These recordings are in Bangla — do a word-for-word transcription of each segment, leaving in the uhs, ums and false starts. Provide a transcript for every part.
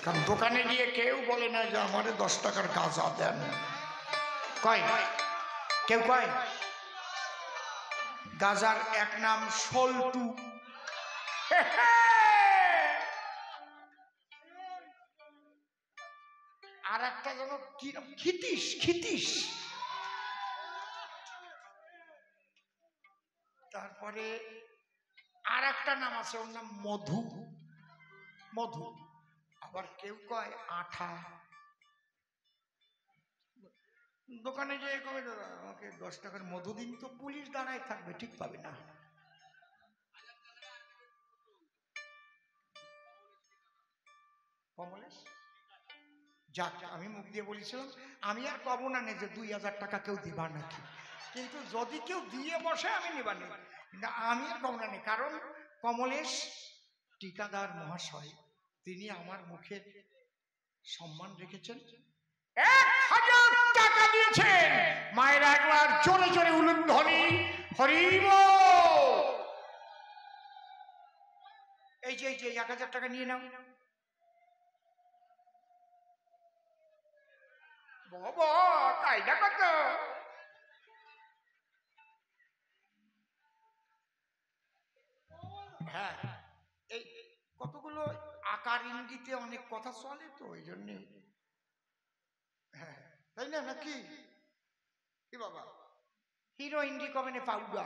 কারণ দোকানে গিয়ে কেউ বলে না যে আমারে দশ টাকার গাঁজা দেন, কয় কেউ কয়? গাঁজার এক নাম সল্টু। আর একটা যেন কি খিতিস, খিতিস। তারপরে আর একটা নাম আছে, ওর নাম মধু, মধু। আবার কেউ কয় আঠা। দোকানে গিয়ে কবে দাদা আমাকে দশ টাকার মধু দিন, তো পুলিশ দাঁড়ায় থাকবে, ঠিক পাবে না। কমলেশ যাক, আমি মুখ দিয়ে বলেছিলাম আমি আর কব না নে যে দুই হাজার টাকা কেউ দিবা নাকি, কিন্তু যদি কেউ দিয়ে বসে আমি নিবা নি, আমি আর কব না নে। কারণ কমলেশ টিকাদার মহাশয় তিনি আমার মুখের সম্মান রেখেছেন, এক হাজার টাকা দিয়েছেন। মায়ের একবার চলে চলে উলুধ্বনি হরিব। এই যে এই যে এক হাজার টাকা নিয়ে নাও। বাবা কায়দা কত! হ্যাঁ, এই কতগুলো আকার ইঙ্গিতে অনেক কথা চলে, তো ওই জন্যে। হ্যাঁ তাই না, নাকি কি বাবা? হিরো ইন্ডি কমেনে পাউডার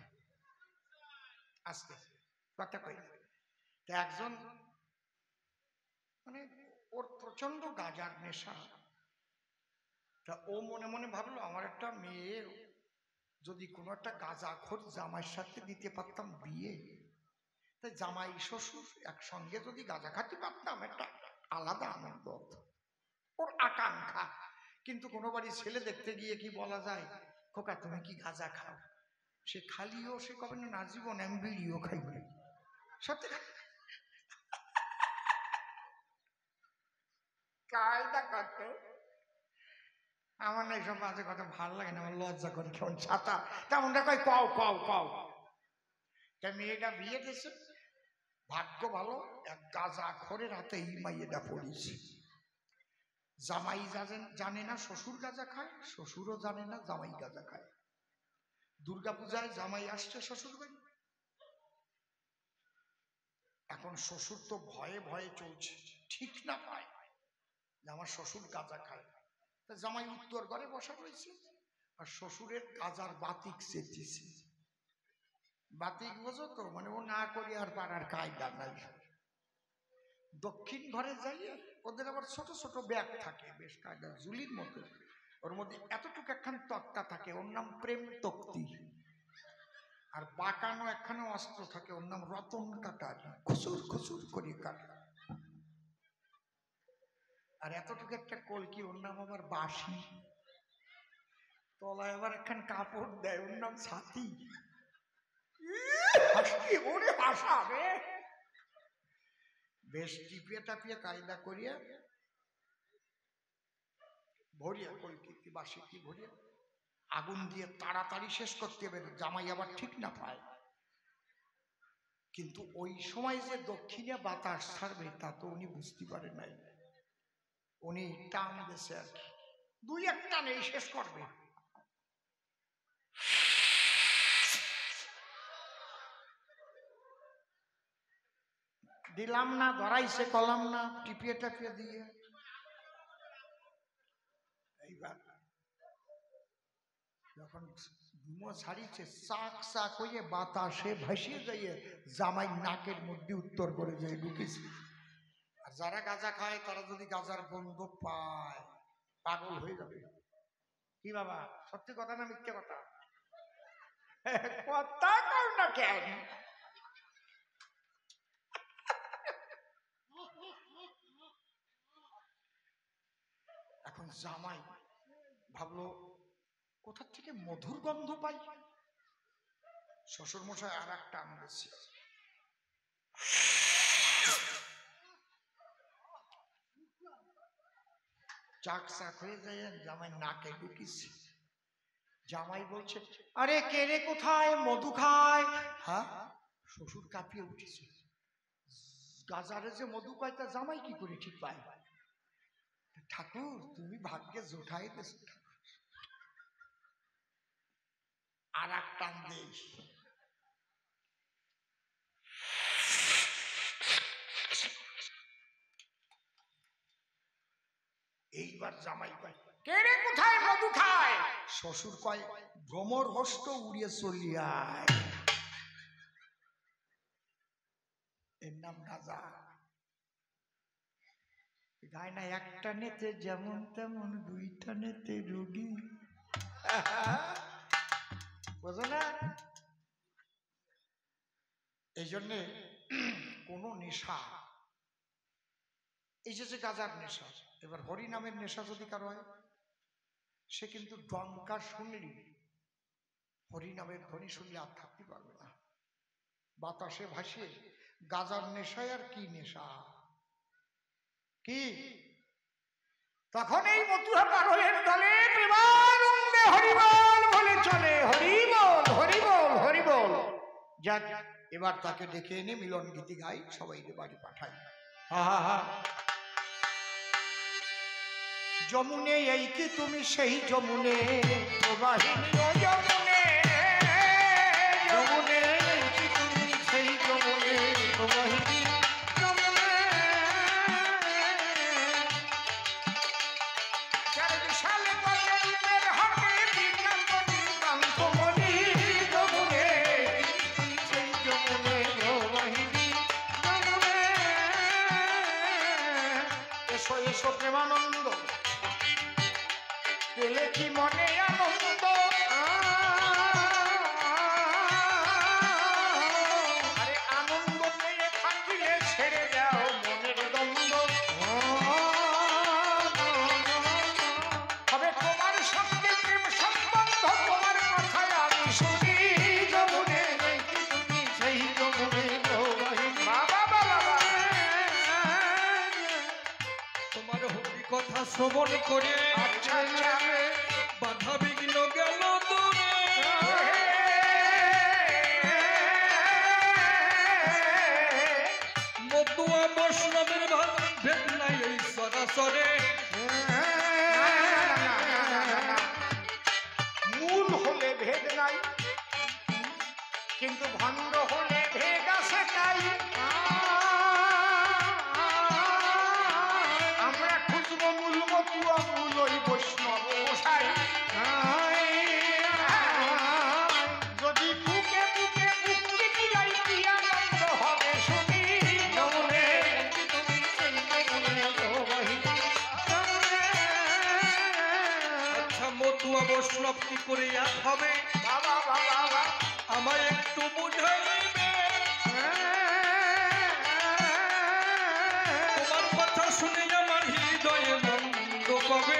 আসতে কথা কই। একজন মানে ওর প্রচন্ড গাঁজার নেশা, তা ও মনে মনে ভাবলো আমার একটা মেয়ে যদি কোনো একটা গাঁজাখোর জামাইয়ের সাথে দিতে পারতাম বিয়ে, তাই জামাই শ্বশুর একসঙ্গে যদি গাঁজা খাতে পারতাম, একটা আলাদা আনন্দ, ওর আকাঙ্ক্ষা। কিন্তু কোনো বাড়ি ছেলে দেখতে গিয়ে কি বলা যায়, খোকা তুমি কি গাঁজা খাও? সে খালিও সে কবে না জীবন আমি বিড়িও খাইব, সত্যি কায়দা কত। আমার না এইসব বাজে কথা ভালো লাগে না, আমার লজ্জা করে, কেমন ছাতা তেমনটা কয় কও কও কও। তা মেয়েটা বিয়ে দিয়েছে, ভাগ্য ভালো এক গাঁজা খোরের হাতে এই মাইয়েটা পড়েছে। জামাই জানে না শ্বশুর গাঁজা খায়, শ্বশুরও জানে না জামাই গাঁজা খায়। দুর্গা পূজায় জামাই আসছে শ্বশুর বাড়ি, এখন শ্বশুর তো ভয়ে ভয়ে চলছে, ঠিক না পায় যে আমার শ্বশুর গাঁজা খায়। তা জামাই উত্তর ঘরে বসা রয়েছে, আর শ্বশুরের গাঁজার বাতিক চেতেছে। বাতিক বোঝো তো, মানে ও না করি আর পাড়ার কায়দা নাই। দক্ষিণ ঘরে যাইয়ে ওদের আবার ছোট ছোট ব্যাগ থাকে, বেশ কায়দা ঝুলির মতো, ওর মধ্যে এতটুকু একখান তক্তা থাকে, ওর নাম প্রেম তক্তি। আর বাঁকানো একখানে অস্ত্র থাকে, ওর নাম রতন কাটার, খুচুর খুচুর করে কাটা। আর এতটুকু একটা কলকি, ওর নাম আবার বাঁশি। তলায় আবার একখান কাপড় দেয়, ওর নাম ছাতি। ওরে ভাষা রে, বেশ টিপিয়ে টাপিয়ে কায়দা করিয়া ভরিয়া কলকি বাঁশি কি ভরিয়া আগুন দিয়ে তাড়াতাড়ি শেষ করতে হবে, জামাই আবার ঠিক না পায়। কিন্তু ওই সময় যে দক্ষিণে বাতাস ছাড়বে তা তো উনি বুঝতে পারে নাই, উনি টান দিয়েছে আর কি, দুই একটা নেই শেষ করবে। দিলাম না, ধরাইছে কলাম না, টিপিয়ে টাপিয়ে দিয়ে এইবার যখন ধুমো ছাড়িছে, চাক চাক হয়ে বাতাসে ভাসিয়ে যাইয়ে জামাই নাকের মধ্যে উত্তর করে যায় ঢুকেছে। আর যারা গাঁজা খায় তারা যদি গাঁজার গন্ধ পায় পাগল হয়ে যাবে। কি বাবা সত্যি কথা না মিথ্যে কথা? কথা কও না কেন? এখন জামাই ভাবলো কোথা থেকে মধুর গন্ধ পাই, শ্বশুর মশাই আর একটা আনতেছে, চাক চাক হয়ে যায়, জামাই নাকে ঢুকিছে। জামাই বলছে আরে কে রে, কোথায় মধু খায়? হ্যাঁ, শ্বশুর কাঁপিয়ে উঠেছে, গাজারে যে মধু পায় তা জামাই কি করে ঠিক পায়? ঠাকুর তুমি ভাগ্যে জোঠাই দেশ। আর এক টান দেই, এইবার জামাই পায়। কে রে কোথায় মধু খায়? শ্বশুর কয় ভ্রমর হস্ত উড়িয়ে চলিয়ায়। এর নাম গাজা। গায় না একটা নেতে যেমন তেমন, দুইটা নেতে রুগী। বোঝো না? এই জন্যে কোন নেশা, এই যে গাজার নেশা, এবার হরি নামের নেশা যদি কারো হয়, সে কিন্তু ডঙ্কা শুনলি, হরি নামের ধ্বনি শুনলে আর থাকতে পারবে না, বাতাসে ভাসিয়ে। গাজার নেশায় আর কি নেশা কি? তখন এই মতুয়া পাগলের দলে প্রেমানন্দে হরিবল বলে চলে, হরিবল হরিবল হরিবল। যাক, এবার তাকে ডেকে এনে মিলন গীতি গাই, সবাই বাড়ি পাঠাই। হা হা হা। যমুনে এই কি তুমি সেই যমুনে প্রবাহিনী, ও যমুনে যমুনে এই কি তুমি সেই যমুনে প্রবাহিনী, যমুনে চার বিশালে গল্পের হাতে বিজ্ঞাপনী কান্তমণি, যমুনে সেই যমুনে প্রবাহিনী, যমুনে। এসো এসো প্রেমানন্দ, পেলে কি মনে আনন্দ, আরে আনন্দ পেয়ে থাকিলে ছেড়ে দাও মনের দ্বন্দ্ব, হবে তোমার সঙ্গে প্রেম সম্বন্ধ, তোমার কথায় আমি শুনি, যমুনে তুমি সেই যমুনে প্রবাহিনী। বাবা বাবা, তোমার হরি কথা শ্রবণ করে আচ্ছা আচ্ছা বাধা বিঘ্ন গেল দূরে, মতুয়া বৈষ্ণবের ভেদ নাই এই সরাসরে। মূল হলে ভেদ নাই, কিন্তু ভণ্ড হলে ভেদ আছে তাই। আমরা খুঁজবো মূল মতুয়া, মূল ওই বৈষ্ণব গোসাই। যদি বুকে বুকে মুক্তি দিলাই কি আনন্দ হবে শুনি, যমুনে তুমি সেই যমুনে প্রবাহিনী, যমুনে। আচ্ছা মতুয়া বৈষ্ণব কি করে এক হবে? বাবা বাবা আমায় একটু বুঝাইবে, তোমার কথা শুনে আমার হৃদয়ে নন্দ পাবে।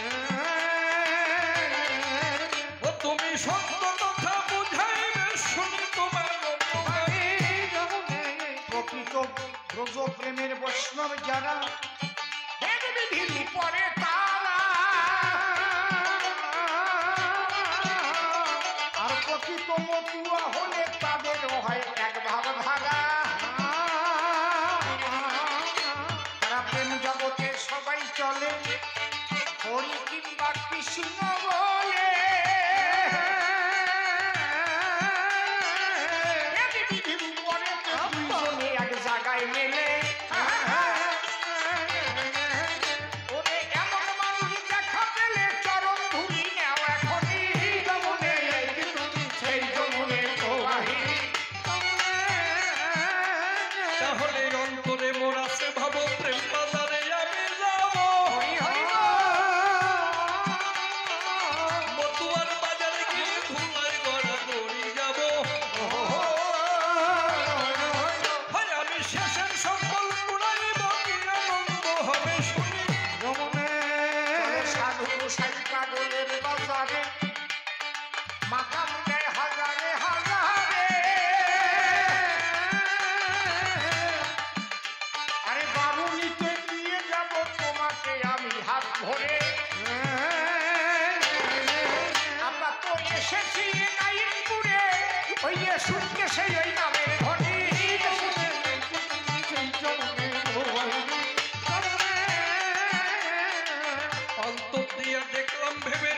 ও তুমি সত্য কথা বুঝাইবে, শুনি তোমার প্রকৃত ব্রজ প্রেমের বৈষ্ণব যারা, বেদ বিধির পরে তারা, আর প্রকৃত মতুয়া হলে তাদের হয় এক ভাগ ভাগা। তারা প্রেম জগতে সবাই চলে হরি কিংবা কৃষ্ণ বলে, দুইজনে এক জায়গায় মেলে। ওরে এমন মানুষ দেখা পেলে চরণ ধুলি নেও এখনই, যমুনে তুমি সেই যমুনে প্রবাহিনী, তাহলে অন্তরে মোর আছে ভাব প্রেম বাজারে আমি যাব, হরি হরি মতুয়ার বাজারে গিয়ে ধুলার গড়া গড়ি যাব। হয় আমি শেষের সকল পুরাইব, কি আনন্দ হবে শুনি, যমুনে। সাধু সাই পাগলের বাজারে মাকাম দেয় হাজারে হাজারে, আরে বারুণীতে নিয়ে যাব তোমাকে আমি হাত ধরে। আমরা তো এসেছি নাইনপুরে, ওই সুটকে সেই ওই নামের ধনী, শুনিয়া দেখলাম ভেবে